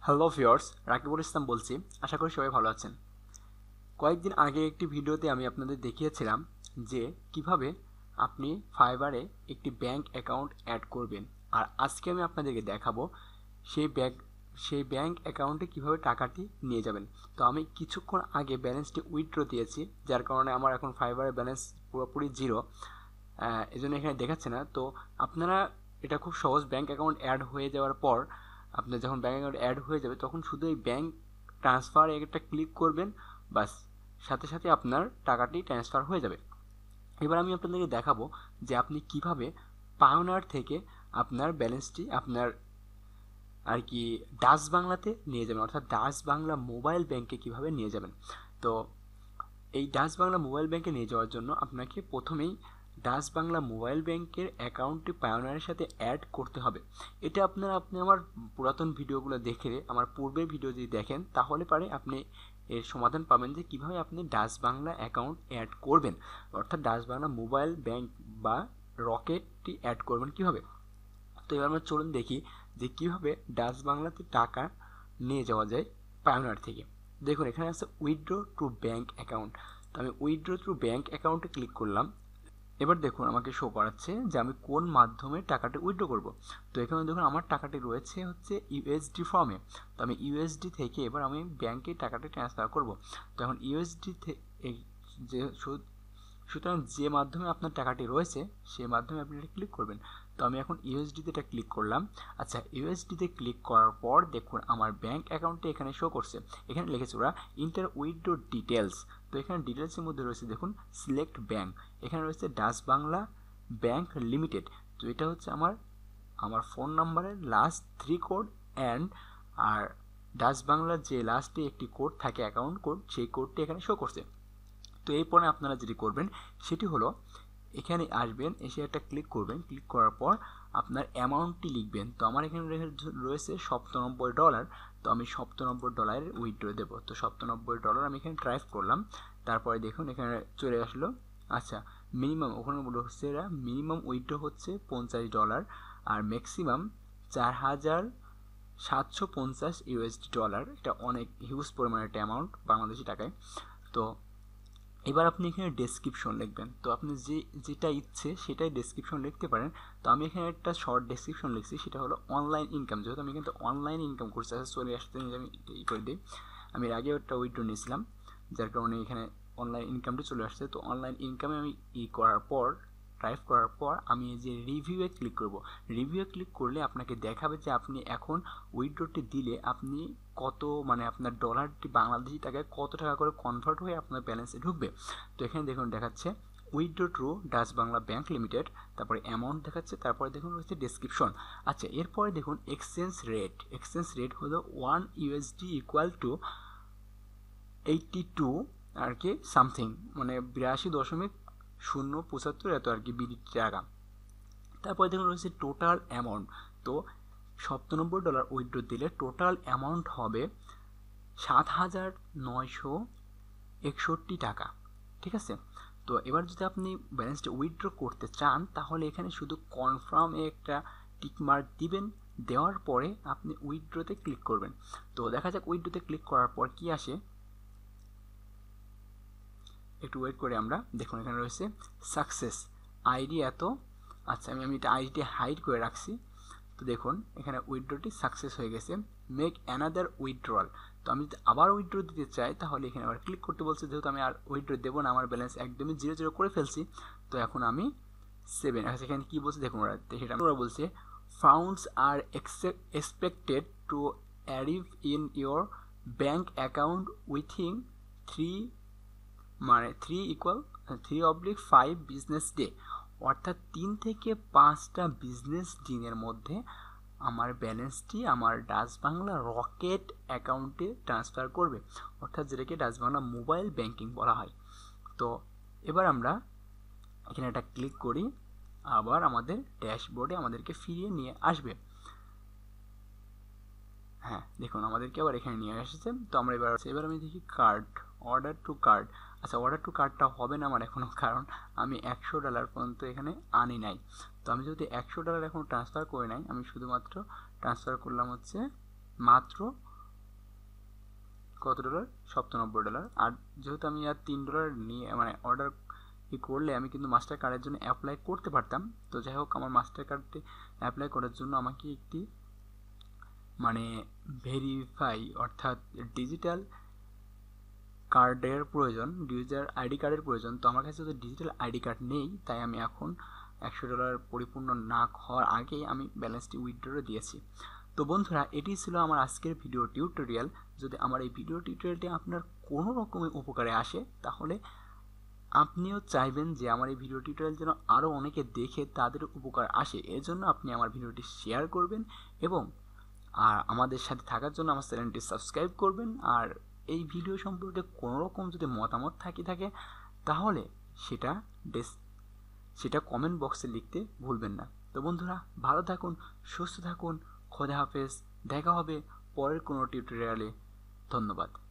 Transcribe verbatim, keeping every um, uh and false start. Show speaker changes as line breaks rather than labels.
Hello viewers, Rakibul ইসলাম বলছি। আশা করি সবাই ভালো আছেন। কয়েকদিন আগে একটি ভিডিওতে আমি আপনাদের দেখিয়েছিলাম যে কিভাবে আপনি ফাইবারে একটি ব্যাংক অ্যাকাউন্ট অ্যাড করবেন। আর আজকে আমি আপনাদেরকে দেখাবো সেই ব্যাংক সেই ব্যাংক অ্যাকাউন্টে কিভাবে টাকাটি নিয়ে যাবেন। তো আমি কিছুক্ষণ আগে ব্যালেন্সটি উইথড্র দিয়েছি, যার কারণে আমার এখন ফাইবারের ব্যালেন্স পুরোপুরি জিরো, এই জন্য এখানে দেখাচ্ছে না। তো আপনারা এটা খুব সহজ, ব্যাংক অ্যাকাউন্ট অ্যাড হয়ে যাওয়ার পর আপনার যখন ব্যাংক অ্যাকাউন্ট অ্যাড হয়ে যাবে তখন শুধু এই ব্যাংক ট্রান্সফার একটা ক্লিক করবেন, বাস সাথে সাথে আপনার টাকাটি ট্রান্সফার হয়ে যাবে। এবার আমি আপনাদেরকে দেখাবো যে আপনি কিভাবে পায়োনিয়ার থেকে আপনার ব্যালেন্সটি আপনার আর কি ডাচ বাংলাতে নিয়ে যাবেন, অর্থাৎ ডাচ বাংলা মোবাইল ব্যাংকে কিভাবে নিয়ে যাবেন। তো এই ডাচ বাংলা মোবাইল ব্যাংকে নিয়ে যাওয়ার জন্য আপনাকে প্রথমেই ডাচ বাংলা মোবাইল ব্যাংকের অ্যাকাউন্টটি পায়োনিয়ারের সাথে অ্যাড করতে হবে। এটা আপনারা আপনি আমার পুরাতন ভিডিওগুলো দেখে, আমার পূর্বের ভিডিও যদি দেখেন তাহলে পারে আপনি এর সমাধান পাবেন যে কীভাবে আপনি ডাচ বাংলা অ্যাকাউন্ট অ্যাড করবেন, অর্থাৎ ডাচ বাংলা মোবাইল ব্যাংক বা রকেটটি অ্যাড করবেন কীভাবে। তো এবার আমরা চলুন দেখি যে কীভাবে ডাচ বাংলাতে টাকা নিয়ে যাওয়া যায় পায়োনিয়ার থেকে। দেখুন এখানে আছে উইথড্র টু ব্যাংক অ্যাকাউন্ট। তো আমি উইথড্র টু ব্যাংক অ্যাকাউন্টে ক্লিক করলাম। এবার দেখুন আমাকে শো করাচ্ছে যে আমি কোন মাধ্যমে টাকাটি উইথড্র করব। তো এখানে দেখুন আমার টাকাটি রয়েছে হচ্ছে ইউএসডি ফর্মে। তো আমি ইউএসডি থেকে এবার আমি ব্যাংকে টাকাটি ট্রান্সফার করব। তো এখন ইউএসডি থেকে যে সুতরাং যে মাধ্যমে আপনার টাকাটি রয়েছে সেই মাধ্যমে আপনি এটা ক্লিক করবেন। তো আমি এখন ইউএসডিতে এটা ক্লিক করলাম। আচ্ছা, ইউএসডিতে ক্লিক করার পর দেখুন আমার ব্যাংক অ্যাকাউন্টে এখানে শো করছে। এখানে লিখেছে ওরা ইন্টার উইথড্র ডিটেলস। তো এখানে ডিটেলসের মধ্যে রয়েছে দেখুন সিলেক্ট ব্যাংক, এখানে রয়েছে ডাচ বাংলা ব্যাংক লিমিটেড। তো এটা হচ্ছে আমার আমার ফোন নাম্বারের লাস্ট থ্রি কোড অ্যান্ড আর ডাচ বাংলার যে লাস্টে একটি কোড থাকে অ্যাকাউন্ট কোড, সেই কোডটি এখানে শো করছে। তো এরপরে আপনারা যেটি করবেন সেটি হলো এখানে আসবেন, এসে একটা ক্লিক করবেন। ক্লিক করার পর আপনার অ্যামাউন্টটি লিখবেন। তো আমার এখানে রয়েছে সপ্তানব্বই ডলার। তো আমি সপ্তানব্বই ডলারের উইথড্র দেবো। তো সপ্তানব্বই ডলার আমি এখানে টাইপ করলাম। তারপরে দেখুন এখানে চলে আসলো। আচ্ছা, মিনিমাম ওখানে বলে হচ্ছে এরা মিনিমাম উইথড্র হচ্ছে পঞ্চাশ ডলার আর ম্যাক্সিমাম চার হাজার সাতশো পঞ্চাশ ইউএসডি ডলার। এটা অনেক হিউজ পরিমাণের একটা অ্যামাউন্ট বাংলাদেশি টাকায়। তো এবার আপনি এখানে ডেসক্রিপশন লিখবেন। তো আপনি যে যেটা ইচ্ছে সেটাই ডেসক্রিপশন লিখতে পারেন। তো আমি এখানে একটা শর্ট ডেসক্রিপশন লিখছি, সেটা হলো অনলাইন ইনকাম। যেহেতু আমি কিন্তু অনলাইন ইনকাম করছি, চলে আসতে আমি ই করে দিই। আমি এর আগেও একটা উইথড্র নিয়েছিলাম, যার কারণে এখানে অনলাইন ইনকামটা চলে আসছে। তো অনলাইন ইনকামে আমি ই করার পর টাইপ করার পর আমি এই যে রিভিউয়ে ক্লিক করব। রিভিউয়ে ক্লিক করলে আপনাকে দেখাবে যে আপনি এখন উইথড্রটি দিলে আপনি কত, মানে আপনার ডলারটি বাংলাদেশি টাকায় কত টাকা করে কনভার্ট হয়ে আপনার ব্যালেন্সে ঢুকবে। তো এখানে দেখুন দেখাচ্ছে withdraw to Dutch Bangla bank limited, তারপরে অ্যামাউন্ট দেখাচ্ছে, তারপরে দেখুন রয়েছে ডেসক্রিপশন। আচ্ছা, এরপরে দেখুন এক্সচেঞ্জ রেট। এক্সচেঞ্জ রেট হলো one USD equal to eighty two আর কি সামথিং, মানে বিরাশি দশমিক শূন্য পঁচাত্তর এত আর কি বিডি টাকা। তারপরে দেখুন রয়েছে টোটাল অ্যামাউন্ট। তো সপ্তানব্বই ডলার উইথড্র দিলে টোটাল অ্যামাউন্ট হবে সাত হাজার নয়শো একষট্টি টাকা। ঠিক আছে। তো এবার যদি আপনি ব্যালেন্সটা উইথড্র করতে চান তাহলে এখানে শুধু কনফার্ম একটা টিকমার্ক দিবেন। দেওয়ার পরে আপনি উইথড্রতে ক্লিক করবেন। তো দেখা যাক উইথড্রতে ক্লিক করার পর কি আসে, একটু ওয়েট করে আমরা। দেখুন এখানে রয়েছে সাকসেস আইডি এত। আচ্ছা, আমি আমি এটা আইডিটি হাইড করে রাখছি। তো দেখুন এখানে উইথড্রটি সাকসেস হয়ে গেছে। Make another withdrawal. তো আমি যদি আবার উইথড্র দিতে চাই তাহলে এখানে আবার ক্লিক করতে বলছে। যেহেতু আমি আর উইথড্র দেবো না, আমার ব্যালেন্স একদমই জিরো জিরো করে ফেলছি। তো এখন আমি সেভেন, এখানে কী বলছে দেখুন ওরা, সেটা ওরা বলছে funds are expected to arrive in your bank account within three মানে three equal three oblique five business day, অর্থাৎ তিন থেকে পাঁচটা বিজনেস দিনের মধ্যে আমার ব্যালেন্সটি আমার ডাচ বাংলা রকেট অ্যাকাউন্টে ট্রান্সফার করবে, অর্থাৎ যেটাকে ডাচ বাংলা মোবাইল ব্যাংকিং বলা হয়। তো এবার আমরা এখানে একটা ক্লিক করি, আবার আমাদের ড্যাশবোর্ডে আমাদেরকে ফিরিয়ে নিয়ে আসবে। হ্যাঁ দেখুন আমাদেরকে আবার এখানে নিয়ে এসেছে। তো আমরা এবার এবার আমি দেখি কার্ড, অর্ডার টু কার্ড। আচ্ছা, অর্ডার টু কার্ডটা হবে না আমার এখনও, কারণ আমি একশো ডলার পর্যন্ত এখানে আনি নাই। তো আমি যদি একশো ডলার এখন ট্রান্সফার করে নাই, আমি শুধুমাত্র ট্রান্সফার করলাম হচ্ছে মাত্র কত ডলার, সপ্তানব্বই ডলার। আর যেহেতু আমি আর তিন ডলার নিয়ে মানে অর্ডার করলে আমি কিন্তু মাস্টার কার্ডের জন্য অ্যাপ্লাই করতে পারতাম। তো যাই হোক, আমার মাস্টার কার্ডে অ্যাপ্লাই করার জন্য আমাকে একটি মানে ভেরিফাই অর্থাৎ ডিজিটাল কার্ডের প্রয়োজন, ডিজিটাল আইডি কার্ডের প্রয়োজন। তো আমার কাছে তো ডিজিটাল আইডি কার্ড নেই, তাই আমি এখন একশো ডলার পরিপূর্ণ না হওয়ার আগেই আমি ব্যালেন্সটি উইথড্র দিয়েছি। তো বন্ধুরা, এটি ছিল আমার আজকের ভিডিও টিউটোরিয়াল। যদি আমার এই ভিডিও টিউটোরিয়ালটি আপনার কোনো রকমের উপকারে আসে, তাহলে আপনিও চাইবেন যে আমার এই ভিডিও টিউটোরিয়াল যেন আরও অনেকে দেখে তাদের উপকার আসে, এর জন্য আপনি আমার ভিডিওটি শেয়ার করবেন এবং আর আমাদের সাথে থাকার জন্য আমার চ্যানেলটি সাবস্ক্রাইব করবেন। আর এই ভিডিও সম্পর্কে কোনো রকম যদি মতামত থাকে থাকে তাহলে সেটা ডেস সেটা কমেন্ট বক্সে লিখতে ভুলবেন না। তো বন্ধুরা, ভালো থাকুন, সুস্থ থাকুন, খোদা হাফেজ। দেখা হবে পরের কোনো টিউটোরিয়ালে। ধন্যবাদ।